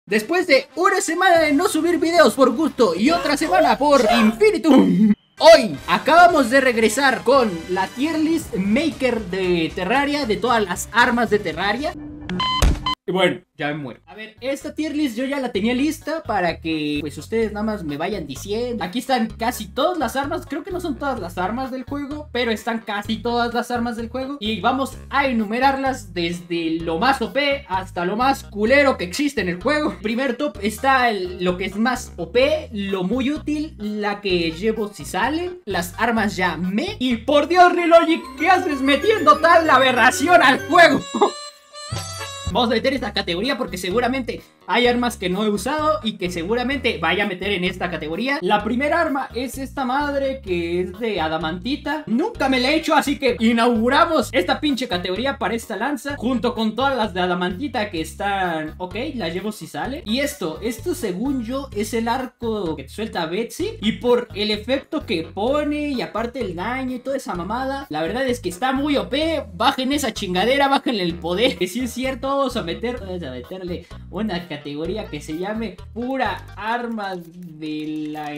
Después de una semana de no subir videos por gusto y otra semana por Infinitum, hoy acabamos de regresar con la tier list maker de Terraria, de todas las armas de Terraria. Y bueno, ya me muero. A ver, esta tier list yo ya la tenía lista para que pues ustedes nada más me vayan diciendo. Aquí están casi todas las armas. Creo que no son todas las armas del juego, pero están casi todas las armas del juego. Y vamos a enumerarlas desde lo más OP hasta lo más culero que existe en el juego. Primer top está lo que es más OP, lo muy útil, la que llevo si sale, las armas ya me. Y por Dios, Relogic, ¿qué haces metiendo tal aberración al juego? Vamos a meter esta categoría porque seguramente hay armas que no he usado y que seguramente vaya a meter en esta categoría. La primera arma es esta madre que es de adamantita. Nunca me la he hecho, así que inauguramos esta pinche categoría para esta lanza junto con todas las de adamantita que están... Ok, la llevo si sale. Y esto según yo es el arco que suelta Betsy. Y por el efecto que pone y aparte el daño y toda esa mamada, la verdad es que está muy OP. Bajen esa chingadera, bájenle el poder. Que sí es cierto. Vamos a meterle una categoría que se llame pura armas de la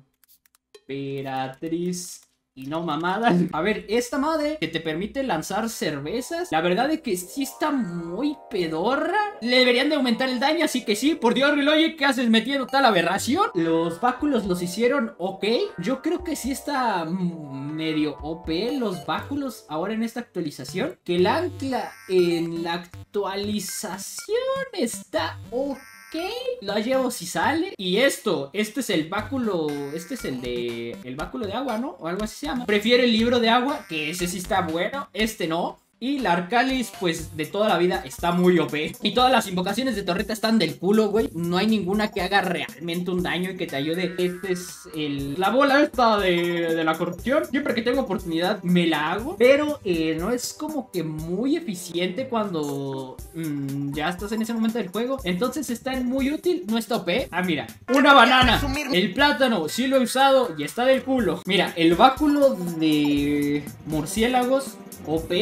emperatriz y no mamadas. A ver, esta madre que te permite lanzar cervezas, la verdad es que sí está muy pedorra. Le deberían de aumentar el daño, así que sí, por Dios, Relogic, ¿qué haces metiendo tal aberración? Los báculos los hicieron ok. Yo creo que sí está medio OP los báculos ahora en esta actualización. Que el ancla en la actualización está ok. Lo llevo si sale. Y este es el báculo. Este es el báculo de agua, ¿no? O algo así se llama. Prefiero el libro de agua, que ese sí está bueno. Este no. Y la Arcalis, pues, de toda la vida está muy OP. Y todas las invocaciones de torreta están del culo, güey. No hay ninguna que haga realmente un daño y que te ayude. Este es la bola esta de la corrupción. Siempre que tengo oportunidad me la hago. Pero no es como que muy eficiente cuando ya estás en ese momento del juego. Entonces está muy útil, no está OP. Ah, mira, una banana. El plátano, sí lo he usado y está del culo. Mira, el báculo de murciélagos, OP.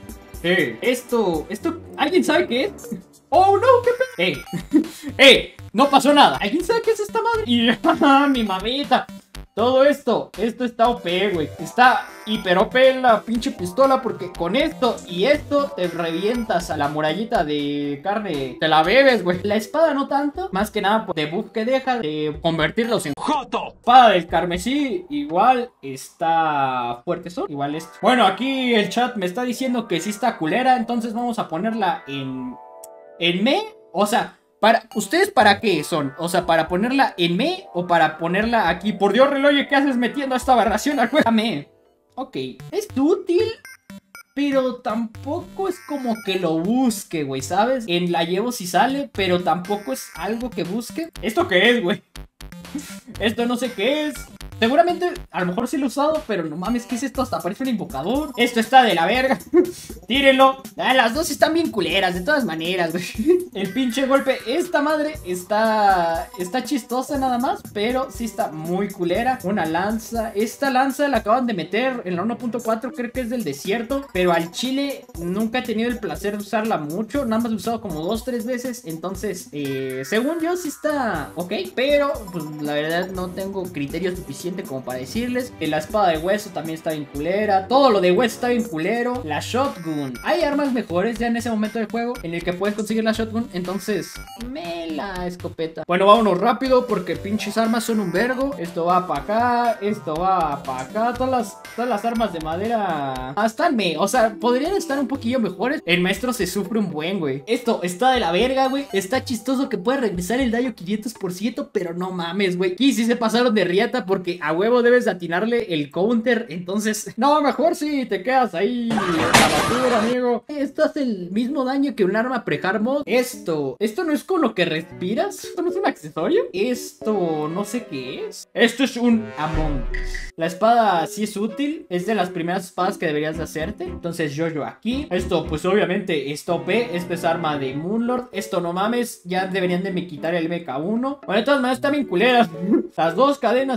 Esto, ¿alguien sabe qué es? ¡Oh, no! ¿Qué pedo? No pasó nada. ¿Alguien sabe qué es esta madre? Y mi mamita. Todo esto está OP, güey. Está hiper OP la pinche pistola porque con esto y esto te revientas a la murallita de carne. Te la bebes, güey. La espada no tanto. Más que nada por debuff que deja de convertirlos en joto. Espada del carmesí igual está fuerte son. Igual esto. Bueno, aquí el chat me está diciendo que sí está culera. Entonces vamos a ponerla en me. O sea... ¿Ustedes para qué son? O sea, ¿para ponerla en me o para ponerla aquí? Por Dios, Relogic, ¿qué haces metiendo esta aberración al juego? Me. Ok, es útil, pero tampoco es como que lo busque, güey, ¿sabes? En la llevo si sale, pero tampoco es algo que busque. ¿Esto qué es, güey? Esto no sé qué es. Seguramente, a lo mejor sí lo he usado, pero no mames, ¿qué es esto? Hasta parece un invocador. Esto está de la verga. Tírenlo. Las dos están bien culeras, de todas maneras, güey. El pinche golpe. Esta madre está chistosa nada más, pero sí está muy culera. Una lanza. Esta lanza la acaban de meter en la 1.4, creo que es del desierto. Pero al chile nunca he tenido el placer de usarla mucho. Nada más lo he usado como 2-3 veces. Entonces, según yo, sí está ok. Pero, pues, la verdad no tengo criterio suficiente como para decirles. La espada de hueso también está bien culera. Todo lo de hueso está bien culero. La shotgun. Hay armas mejores ya en ese momento del juego en el que puedes conseguir la shotgun. Entonces, la escopeta. Bueno, vámonos rápido porque pinches armas son un vergo. Esto va para acá. Esto va para acá. Todas las armas de madera están o sea, podrían estar un poquillo mejores. El maestro se sufre un buen, güey. Esto está de la verga, güey. Está chistoso que puede regresar el daño 500%, pero no mames, güey. Y sí se pasaron de riata porque a huevo debes atinarle el counter. Entonces, no, mejor si te quedas ahí en la basura, amigo. Esto hace el mismo daño que un arma pre-hard mode. Esto no es con lo que respiras. Esto no es un accesorio. Esto no sé qué es. Esto es un Among Us. La espada sí es útil. Es de las primeras espadas que deberías de hacerte. Entonces yo aquí. Esto pues obviamente está OP. Esto es arma de Moonlord. Esto no mames. Ya deberían de me quitar el MK1. Bueno, de todas maneras están bien culeras. Las dos cadenas están bien.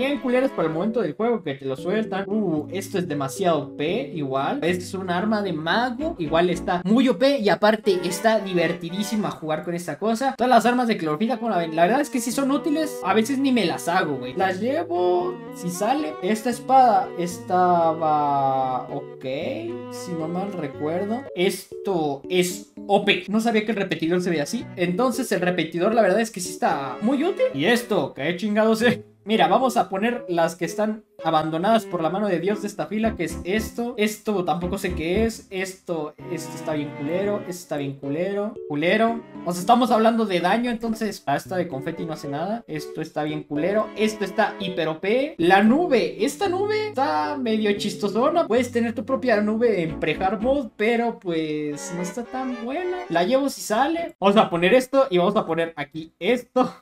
bien culeras para el momento del juego que te lo sueltan. Esto es demasiado OP, igual. Este es un arma de mago, igual está muy OP y aparte está divertidísima jugar con esta cosa. Todas las armas de clorofila, como la ven, la verdad es que sí son útiles. A veces ni me las hago, güey. Las llevo si sale. Esta espada estaba ok, si no mal recuerdo. Esto es OP. No sabía que el repetidor se veía así. Entonces el repetidor la verdad es que sí está muy útil. Y esto, ¿qué chingados es? Mira, vamos a poner las que están abandonadas por la mano de Dios de esta fila, que es esto. Esto tampoco sé qué es. Esto está bien culero. Esto está bien culero. O sea, estamos hablando de daño, entonces esta de confeti no hace nada. Esto está bien culero. Esto está hiper OP. La nube. Esta nube está medio chistosona. Puedes tener tu propia nube en pre-hard mode, pero pues no está tan buena. La llevo si sale. Vamos a poner esto y vamos a poner aquí esto.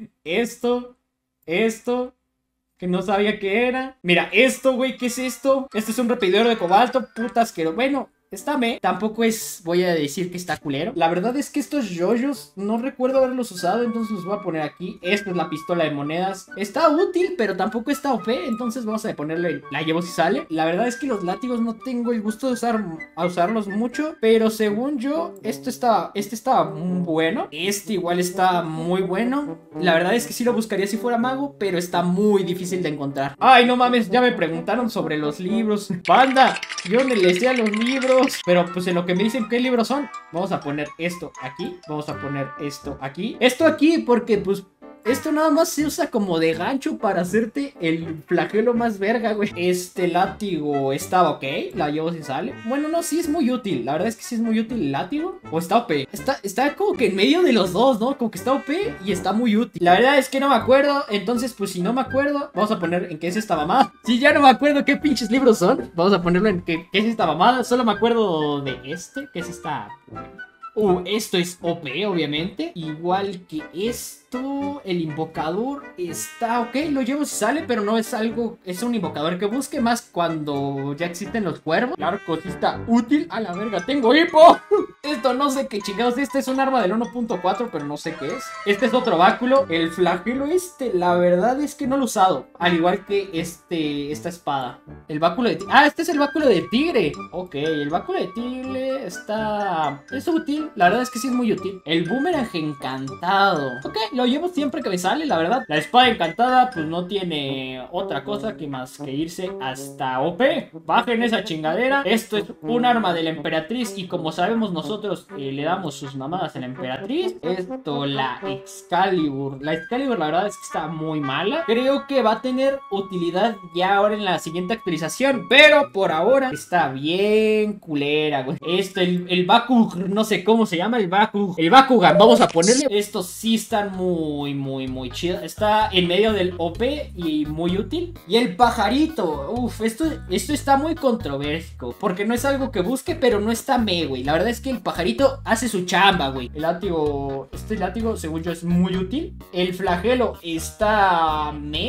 Esto, que no sabía qué era. Mira, esto, güey, ¿qué es esto? Este es un repetidor de cobalto, putas, que bueno, está me. Tampoco voy a decir que está culero. La verdad es que estos yoyos no recuerdo haberlos usado, entonces los voy a poner aquí. Esta es la pistola de monedas. Está útil, pero tampoco está OP, entonces vamos a ponerle, la llevo si sale. La verdad es que los látigos no tengo el gusto de usarlos mucho, pero según yo, este estaba muy bueno. Este igual está muy bueno. La verdad es que sí lo buscaría si fuera mago, pero está muy difícil de encontrar. Ay, no mames, ya me preguntaron sobre los libros. Banda, yo me les a los libros. Pero pues en lo que me dicen qué libros son, vamos a poner esto aquí. Vamos a poner esto aquí. Esto aquí porque pues esto nada más se usa como de gancho para hacerte el flagelo más verga, güey. Este látigo estaba ok, la llevo si sale. Bueno, no, sí es muy útil. La verdad es que sí es muy útil el látigo. O está OP. Está como que en medio de los dos, ¿no? Como que está OP y está muy útil. La verdad es que no me acuerdo. Entonces, pues si no me acuerdo, vamos a poner en qué es esta mamada. Si ya no me acuerdo qué pinches libros son, vamos a ponerlo en qué es esta mamada. Solo me acuerdo de este, que es esta... esto es OP, obviamente. Igual que esto, el invocador está ok, lo llevo si sale, pero no es algo, es un invocador que busque más cuando ya existen los cuervos. El arco sí está útil. A la verga, tengo hipo. Esto no sé qué chingados. Este es un arma del 1.4, pero no sé qué es. Este es otro báculo. El flagelo la verdad es que no lo he usado. Al igual que esta espada. El báculo de tigre. Este es el báculo de tigre. Ok, el báculo de tigre es útil. La verdad es que sí es muy útil. El boomerang encantado. Ok, lo llevo siempre que me sale, la verdad. La espada encantada pues no tiene otra cosa que más que irse hasta OP. Bajen esa chingadera. Esto es un arma de la emperatriz y como sabemos nosotros le damos sus mamadas a la emperatriz. Esto, la Excalibur. La Excalibur la verdad es que está muy mala. Creo que va a tener utilidad ya ahora en la siguiente actualización, pero por ahora está bien culera, güey. El Bakug, no sé cómo se llama, el Bakugan, vamos a ponerle. Estos sí están muy chidos. Está en medio del OP y muy útil. Y el pajarito, esto está muy controversial, porque no es algo que busque, pero no está güey. La verdad es que el pajarito hace su chamba, güey. El látigo, este látigo según yo es muy útil. El flagelo está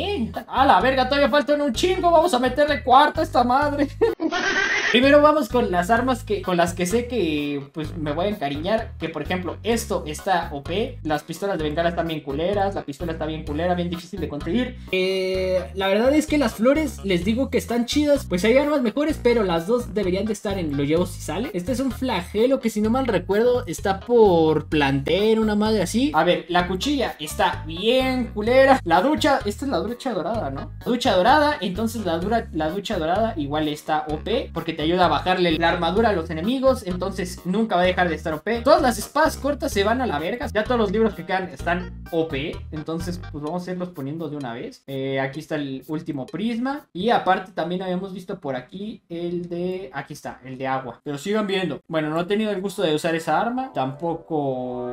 a la verga, todavía faltan un chingo. Vamos a meterle cuarta a esta madre. Primero vamos con las armas con las que sé que pues me voy a encariñar. Que por ejemplo esto está OP. Las pistolas de bengala están bien culeras. La pistola está bien culera, bien difícil de conseguir. La verdad es que las flores les digo que están chidas. Pues hay armas mejores, pero las dos deberían de estar en lo llevo si sale. Este es un flagelo que si no mal recuerdo está por planter, una madre así. A ver, la cuchilla está bien culera. La ducha, esta es la ducha dorada, ¿no? La ducha dorada, entonces la ducha dorada igual está OP, porque te ayuda a bajarle la armadura a los enemigos, entonces nunca va a dejar de estar OP. Todas las espadas cortas se van a la verga. Ya todos los libros que quedan están OP, entonces pues vamos a irlos poniendo de una vez. Aquí está el último prisma. Y aparte también habíamos visto por aquí aquí está, el de agua. Pero sigan viendo. Bueno, no he tenido el gusto de usar esa arma. Tampoco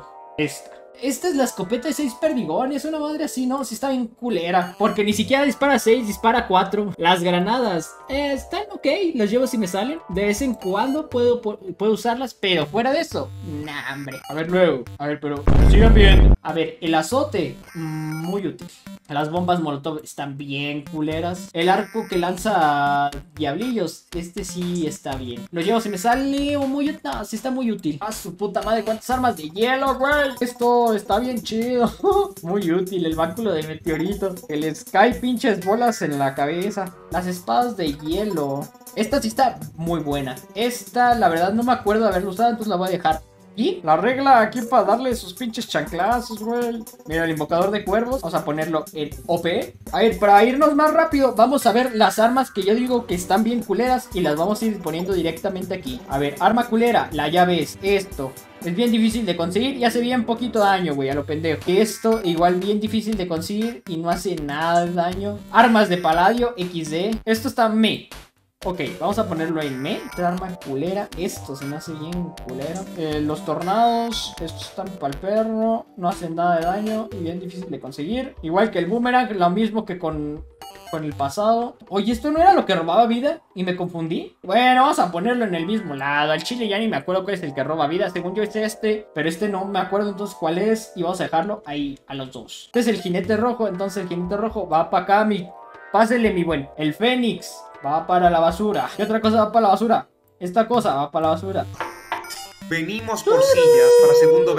esta es la escopeta de 6 perdigones, una madre así, ¿no? Sí está bien culera, porque ni siquiera dispara 6, dispara 4. Las granadas están ok, las llevo si me salen. De vez en cuando puedo usarlas, pero fuera de eso, nah, hombre. A ver luego, pero sigan viendo. A ver, el azote, muy útil. Las bombas molotov están bien culeras. El arco que lanza diablillos, sí está bien. Lo llevo si me sale muy útil. No, sí está muy útil. A su puta madre, cuántas armas de hielo, güey. Esto esto está bien chido. Muy útil el báculo de meteorito. Que les cae pinches bolas en la cabeza. Las espadas de hielo. Esta sí está muy buena. Esta, la verdad, no me acuerdo de haberla usado, entonces la voy a dejar. Y la regla aquí para darle sus pinches chanclazos, güey. Mira, el invocador de cuervos. Vamos a ponerlo en OP. A ver, para irnos más rápido, vamos a ver las armas que yo digo que están bien culeras. Y las vamos a ir poniendo directamente aquí. A ver, arma culera, la llave es esto. Es bien difícil de conseguir y hace bien poquito daño, güey, a lo pendejo. Esto igual bien difícil de conseguir y no hace nada de daño. Armas de paladio, XD. Esto está me. Ok, vamos a ponerlo en me. Esta arma culera. Esto se me hace bien culero. Los tornados. Estos están para el perro. No hacen nada de daño. Y bien difícil de conseguir. Igual que el boomerang. Lo mismo que con el pasado. Oye, ¿esto no era lo que robaba vida? ¿Y me confundí? Bueno, vamos a ponerlo en el mismo lado. Al chile ya ni me acuerdo cuál es el que roba vida. Según yo es este. Pero este no me acuerdo entonces cuál es. Y vamos a dejarlo ahí a los dos. Este es el jinete rojo. Entonces el jinete rojo va para acá. Pásele, mi buen. El fénix va para la basura. ¿Qué otra cosa va para la basura? Esta cosa va para la basura. Venimos por sillas para segundo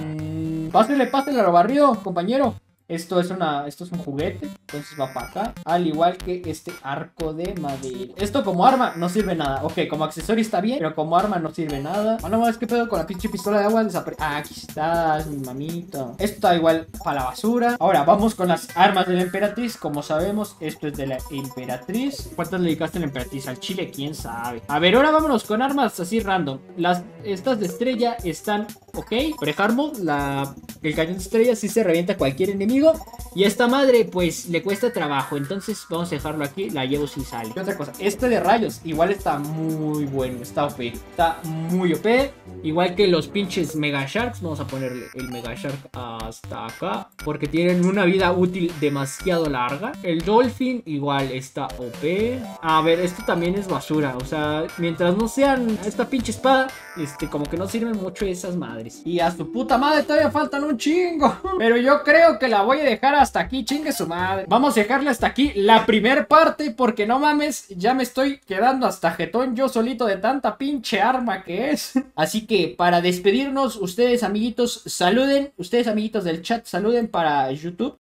B. Pásele a lo barrido, compañero. Esto es un juguete, entonces va para acá. Al igual que este arco de madera. Esto como arma no sirve nada. Ok, como accesorio está bien, pero como arma no sirve nada. Ah, no, es que pedo con la pinche pistola de agua. Aquí estás, mi mamito. Esto está igual para la basura. Ahora, vamos con las armas de la emperatriz. Como sabemos, esto es de la emperatriz. ¿Cuántas le dedicaste a la emperatriz? Al chile, quién sabe. A ver, ahora vámonos con armas así random. Estas de estrella están ok. Pre-Harmod, el cañón de estrella sí se revienta a cualquier enemigo. Y a esta madre pues le cuesta trabajo. Entonces vamos a dejarlo aquí. La llevo si sale. ¿Qué otra cosa? Este de rayos igual está muy bueno. Está OP. Está muy OP. Igual que los pinches Mega Sharks. Vamos a ponerle el Mega Shark hasta acá, porque tienen una vida útil demasiado larga. El Dolphin igual está OP. A ver, esto también es basura. O sea, mientras no sean esta pinche espada, como que no sirven mucho esas madres. Y a su puta madre todavía faltan un chingo. Pero yo creo que la voy a dejar hasta aquí, chingue su madre. Vamos a dejarle hasta aquí la primer parte, porque no mames, ya me estoy quedando hasta jetón yo solito de tanta pinche arma que es. Así que para despedirnos, ustedes amiguitos saluden, ustedes amiguitos del chat saluden para YouTube.